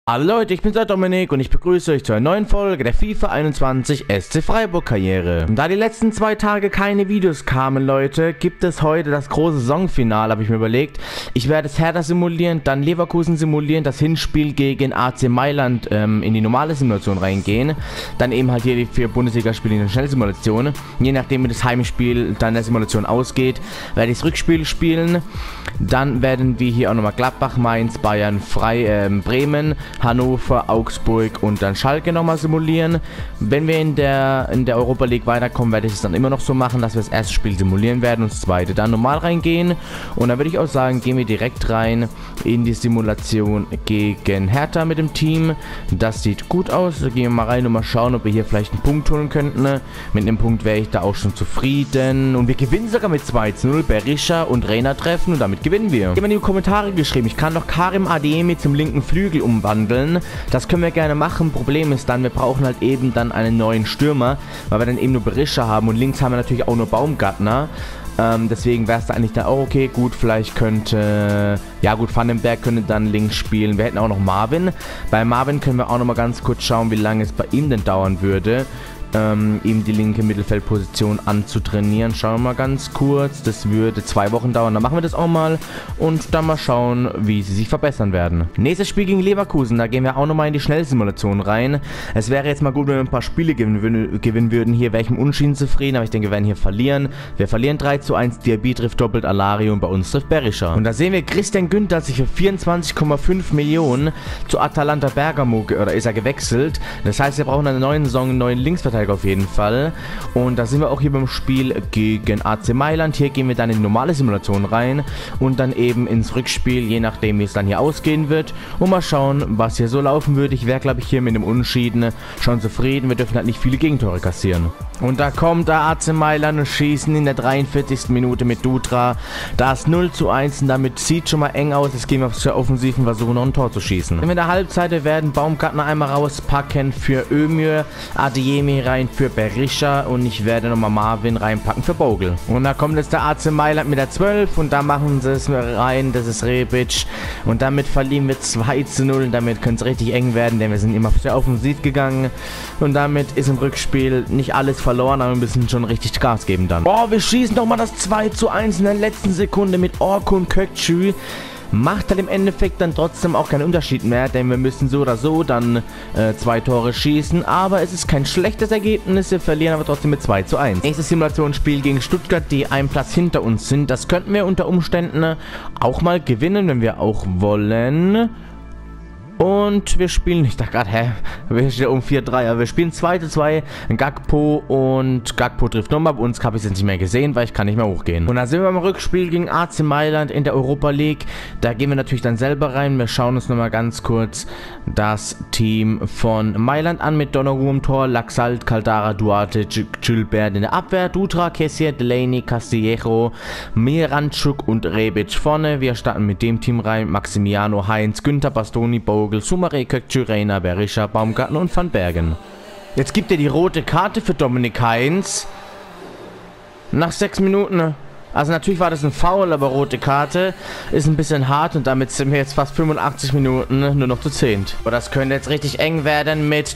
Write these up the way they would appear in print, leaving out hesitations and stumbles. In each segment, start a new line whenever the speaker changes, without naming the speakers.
Hallo Leute, ich bin's der Dominik und ich begrüße euch zu einer neuen Folge der FIFA 21 SC Freiburg Karriere. Und da die letzten 2 Tage keine Videos kamen, Leute, gibt es heute das große Saisonfinale, habe ich mir überlegt. Ich werde es Hertha simulieren, dann Leverkusen simulieren, das Hinspiel gegen AC Mailand in die normale Simulation reingehen. Dann eben halt hier die 4 Bundesligaspiele in der Schnellsimulation. Je nachdem wie das Heimspiel dann der Simulation ausgeht, werde ich das Rückspiel spielen. Dann werden wir hier auch nochmal Gladbach, Mainz, Bayern, Bremen, Hannover, Augsburg und dann Schalke nochmal simulieren. Wenn wir in der Europa League weiterkommen, werde ich es dann immer noch so machen, dass wir das erste Spiel simulieren werden und das zweite dann normal reingehen. Und dann würde ich auch sagen, gehen wir direkt rein in die Simulation gegen Hertha mit dem Team. Das sieht gut aus. Da gehen wir mal rein und mal schauen, ob wir hier vielleicht einen Punkt holen könnten. Mit einem Punkt wäre ich da auch schon zufrieden. Und wir gewinnen sogar mit 2:0. Berisha und Reina treffen und damit gewinnen wir. Jemand in die Kommentare geschrieben, ich kann doch Karim Adeyemi zum linken Flügel umwandeln. Das können wir gerne machen. Problem ist dann, wir brauchen halt eben dann einen neuen Stürmer, weil wir dann eben nur Berisha haben und links haben wir natürlich auch nur Baumgartner. Deswegen wäre es da eigentlich dann auch okay. Gut, vielleicht könnte, ja gut, Vandenberg könnte dann links spielen. Wir hätten auch noch Marvin. Bei Marvin können wir auch noch mal ganz kurz schauen, wie lange es bei ihm denn dauern würde, ihm die linke Mittelfeldposition anzutrainieren. Schauen wir mal ganz kurz. Das würde 2 Wochen dauern. Dann machen wir das auch mal und dann mal schauen, wie sie sich verbessern werden. Nächstes Spiel gegen Leverkusen. Da gehen wir auch nochmal in die Schnellsimulation rein. Es wäre jetzt mal gut, wenn wir ein paar Spiele gewinnen würden. Hier wäre ich im Unentschieden zufrieden, aber ich denke, wir werden hier verlieren. Wir verlieren 3:1. Diaby trifft doppelt Alario und bei uns trifft Berisha. Und da sehen wir, Christian Günther hat sich für 24,5 Millionen zu Atalanta Bergamo oder ist er gewechselt. Das heißt, wir brauchen in der neuen Saison einen neuen Linksverteidiger auf jeden Fall. Und da sind wir auch hier beim Spiel gegen AC Mailand. Hier gehen wir dann in die normale Simulation rein und dann eben ins Rückspiel, je nachdem wie es dann hier ausgehen wird. Und mal schauen, was hier so laufen würde. Ich wäre, glaube ich, hier mit dem Unentschieden schon zufrieden. Wir dürfen halt nicht viele Gegentore kassieren. Und da kommt der AC Mailand und schießen in der 43. Minute mit Dutra. Da ist 0:1 und damit sieht schon mal eng aus. Jetzt gehen wir auf der offensiven Versuch, noch ein Tor zu schießen. In der Halbzeit werden Baumgartner einmal rauspacken für Ömür, Adeyemi rein für Berisha und ich werde nochmal Marvin reinpacken für Bogle. Und da kommt jetzt der AC Mailand mit der 12 und da machen sie es rein, das ist Rebic und damit verlieren wir 2:0 und damit könnte es richtig eng werden, denn wir sind immer sehr offensiv gegangen und damit ist im Rückspiel nicht alles verloren, aber wir müssen schon richtig Gas geben dann. Oh, wir schießen nochmal das 2:1 in der letzten Sekunde mit Orkun Kökçü. Macht halt im Endeffekt dann trotzdem auch keinen Unterschied mehr, denn wir müssen so oder so dann 2 Tore schießen, aber es ist kein schlechtes Ergebnis, wir verlieren aber trotzdem mit 2:1. Nächstes Simulationsspiel gegen Stuttgart, die einen Platz hinter uns sind, das könnten wir unter Umständen auch mal gewinnen, wenn wir auch wollen. Und wir spielen, ich dachte gerade, wir stehen um 4:3, aber wir spielen 2:2, Gakpo und Gakpo trifft nochmal, bei uns habe ich es jetzt nicht mehr gesehen, weil ich kann nicht mehr hochgehen. Und da sind wir im Rückspiel gegen AC Mailand in der Europa League, da gehen wir natürlich dann selber rein, wir schauen uns nochmal ganz kurz das Team von Mailand an mit Donnarumma im Tor, Laxalt, Caldara, Duarte, Gilbert in der Abwehr, Dutra, Kessier, Delaney, Castillejo, Miranchuk und Rebic vorne. Wir starten mit dem Team rein, Maximiano, Heinz, Günther, Bastoni, Bogle, Soumaré, Kökçü, Reina, Berisha, Baumgartner und Van Bergen. Jetzt gibt er die rote Karte für Dominik Heinz. Nach 6 Minuten. Also natürlich war das ein Foul, aber rote Karte ist ein bisschen hart und damit sind wir jetzt fast 85 Minuten nur noch zu 10. Aber das könnte jetzt richtig eng werden mit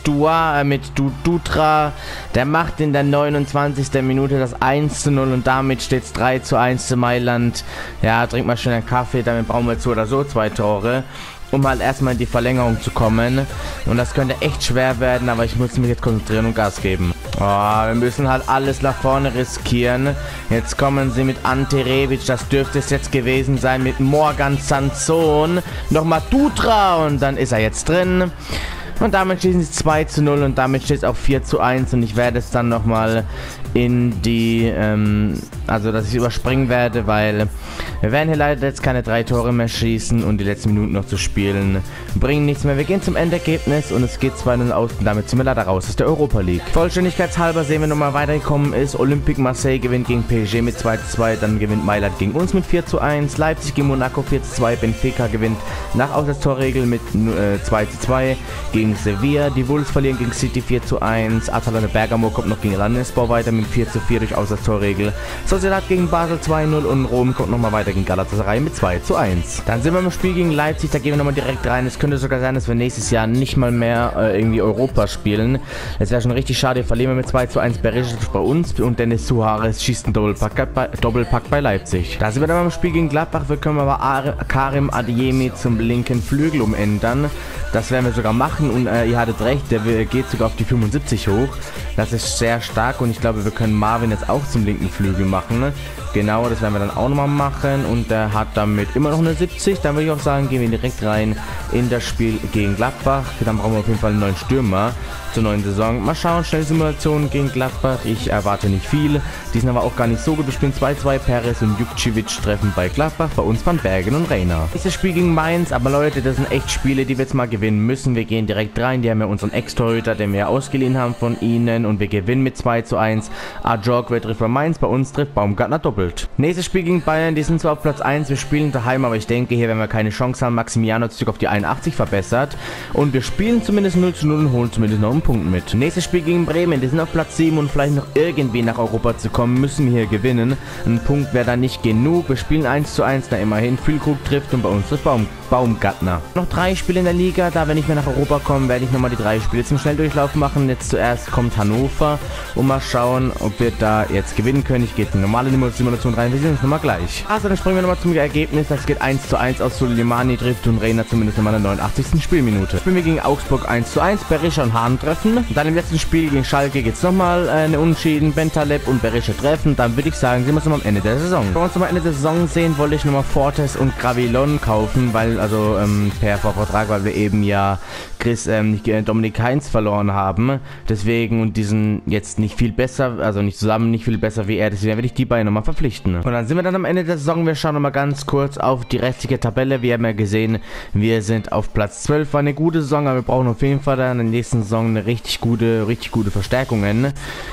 Dutra. Der macht in der 29. Minute das 1:0 und damit steht es 3:1 zu Mailand. Ja, trink mal schnell einen Kaffee, damit brauchen wir jetzt so oder so 2 Tore. Um halt erstmal in die Verlängerung zu kommen. Und das könnte echt schwer werden, aber ich muss mich jetzt konzentrieren und Gas geben. Oh, wir müssen halt alles nach vorne riskieren. Jetzt kommen sie mit Ante Rebic, das dürfte es jetzt gewesen sein, mit Morgan Sanson. Nochmal Dutra und dann ist er jetzt drin. Und damit schießen sie 2:0 und damit steht es auf 4:1 und ich werde es dann nochmal in die, also dass ich überspringen werde, weil wir werden hier leider jetzt keine 3 Tore mehr schießen und die letzten Minuten noch zu spielen bringen nichts mehr. Wir gehen zum Endergebnis und es geht 2:0 aus und damit sind wir leider raus aus der Europa League. Vollständigkeitshalber sehen wir nochmal weitergekommen ist. Olympique Marseille gewinnt gegen PSG mit 2:2, dann gewinnt Mailand gegen uns mit 4:1, Leipzig gegen Monaco 4:2, Benfica gewinnt nach Auswärtstorregel mit 2:2, gegen Sevilla, die Wolves verlieren gegen City 4:1, Atalanta Bergamo kommt noch gegen Landesbau weiter mit 4:4 durch Auswärtstorregel, Sociedad gegen Basel 2:0 und Rom kommt nochmal weiter gegen Galatasaray mit 2:1. Dann sind wir im Spiel gegen Leipzig, da gehen wir nochmal direkt rein. Es könnte sogar sein, dass wir nächstes Jahr nicht mal mehr irgendwie Europa spielen. Das wäre schon richtig schade, verlieren wir mit 2:1 Beresic bei uns und Dennis Suarez schießt einen Doppelpack bei Leipzig. Da sind wir dann beim Spiel gegen Gladbach, wir können aber Karim Adeyemi zum linken Flügel umändern. Das werden wir sogar machen und ihr hattet recht, der geht sogar auf die 75 hoch. Das ist sehr stark und ich glaube, wir können Marvin jetzt auch zum linken Flügel machen. Genau, das werden wir dann auch nochmal machen und der hat damit immer noch eine 70. Dann würde ich auch sagen, gehen wir direkt rein in das Spiel gegen Gladbach. Dann brauchen wir auf jeden Fall einen neuen Stürmer zur neuen Saison. Mal schauen, schnelle Simulation gegen Gladbach. Ich erwarte nicht viel. Die sind aber auch gar nicht so gut. Wir spielen 2:2. Perez und Jukcevic treffen bei Gladbach. Bei uns Van Bergen und Reina. Nächstes Spiel gegen Mainz. Aber Leute, das sind echt Spiele, die wir jetzt mal gewinnen müssen. Wir gehen direkt rein. Die haben ja unseren Ex-Torhüter, den wir ja ausgeliehen haben von ihnen. Und wir gewinnen mit 2:1. Ajorque trifft bei Mainz. Bei uns trifft Baumgartner doppelt. Nächstes Spiel gegen Bayern. Die sind zwar auf Platz 1. Wir spielen daheim, aber ich denke, hier werden wir keine Chance haben. Maximiano hat sich auf die 81 verbessert. Und wir spielen zumindest 0:0 und holen zumindest noch einen Punkt mit. Nächstes Spiel gegen Bremen, die sind auf Platz 7 und vielleicht noch irgendwie nach Europa zu kommen, müssen wir hier gewinnen. Ein Punkt wäre dann nicht genug. Wir spielen 1:1, da immerhin. Füllkrug trifft und bei uns trifft Baumgartner. Noch 3 Spiele in der Liga, da wenn ich mehr nach Europa komme, werde ich nochmal die 3 Spiele zum Schnelldurchlauf machen. Jetzt zuerst kommt Hannover und mal schauen, ob wir da jetzt gewinnen können. Ich gehe jetzt in normale Simulation rein, wir sehen uns nochmal gleich. Also dann springen wir nochmal zum Ergebnis, das geht 1:1 aus. Suleimani trifft und Reina zumindest in meiner 89. Spielminute. Spielen wir gegen Augsburg 1:1, Berisha und Hahn treffen. Dann im letzten Spiel gegen Schalke geht es nochmal eine Unentschieden, Bentaleb und Berisha treffen. Dann würde ich sagen, sehen wir uns nochmal am Ende der Saison. Wenn wir uns nochmal am Ende der Saison sehen, wollte ich nochmal Fortes und Gravilon kaufen, weil, also per Vorvertrag, weil wir eben ja Dominik Heinz verloren haben. Deswegen, und die sind jetzt nicht viel besser, also nicht zusammen nicht viel besser wie er, deswegen werde ich die beiden nochmal verpflichten. Und dann sind wir dann am Ende der Saison. Wir schauen nochmal ganz kurz auf die restliche Tabelle. Wir haben ja gesehen, wir sind auf Platz 12. War eine gute Saison, aber wir brauchen auf jeden Fall dann in der nächsten Saison eine richtig gute Verstärkungen,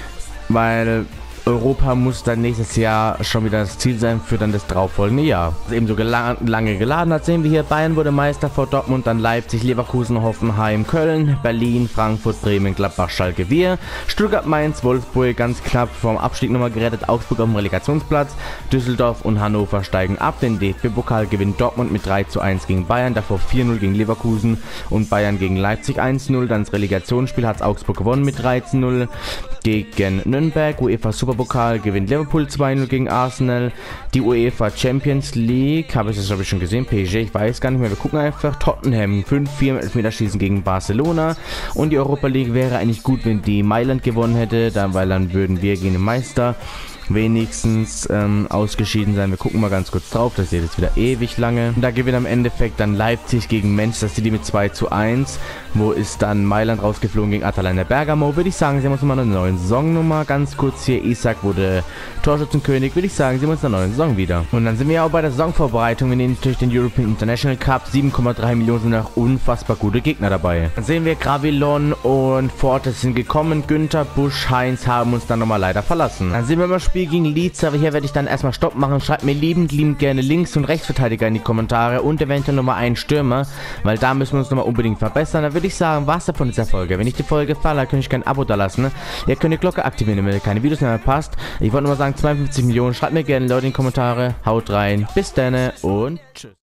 weil Europa muss dann nächstes Jahr schon wieder das Ziel sein für dann das darauffolgende Jahr. Was eben so lange geladen hat, sehen wir hier, Bayern wurde Meister vor Dortmund, dann Leipzig, Leverkusen, Hoffenheim, Köln, Berlin, Frankfurt, Bremen, Gladbach, Schalke, wir, Stuttgart, Mainz, Wolfsburg ganz knapp vom Abstieg nochmal gerettet, Augsburg auf dem Relegationsplatz, Düsseldorf und Hannover steigen ab, den DFB-Pokal gewinnt Dortmund mit 3:1 gegen Bayern, davor 4:0 gegen Leverkusen und Bayern gegen Leipzig 1:0, dann das Relegationsspiel hat Augsburg gewonnen mit 13:0 gegen Nürnberg, UEFA Superpokal gewinnt Liverpool 2:0 gegen Arsenal, die UEFA Champions League, habe ich das glaube ich schon gesehen, PSG, ich weiß gar nicht mehr, wir gucken einfach, Tottenham 5:4 mit Elfmeterschießen gegen Barcelona und die Europa League wäre eigentlich gut, wenn die Mailand gewonnen hätte, weil dann würden wir gegen den Meister wenigstens ausgeschieden sein. Wir gucken mal ganz kurz drauf, das geht jetzt wieder ewig lange. Und da gewinnt am Endeffekt dann Leipzig gegen Manchester City mit 2:1. Wo ist dann Mailand rausgeflogen gegen Atalanta Bergamo? Würde ich sagen, sehen wir uns mal eine neue Saisonnummer. Ganz kurz hier, Isak wurde Torschützenkönig. Würde ich sagen, sehen wir uns in der neuen Saison wieder. Und dann sind wir ja auch bei der Saisonvorbereitung. Wir nehmen natürlich den European International Cup. 7,3 Millionen sind noch unfassbar gute Gegner dabei. Dann sehen wir Gravilon und Fortes sind gekommen. Günther, Busch, Heinz haben uns dann nochmal leider verlassen. Dann sehen wir mal Spiel gegen Leeds, aber hier werde ich dann erstmal Stopp machen. Schreibt mir liebend gerne Links- und Rechtsverteidiger in die Kommentare und eventuell nochmal einen Stürmer, weil da müssen wir uns nochmal unbedingt verbessern. Da würde ich sagen, was davon dieser Folge. Wenn euch die Folge gefallen hat, könnt ihr gerne ein Abo da lassen. Ihr könnt die Glocke aktivieren, wenn ihr keine Videos mehr passt. Ich wollte nur mal sagen, 52 Millionen. Schreibt mir gerne Leute in die Kommentare. Haut rein. Bis dann und tschüss.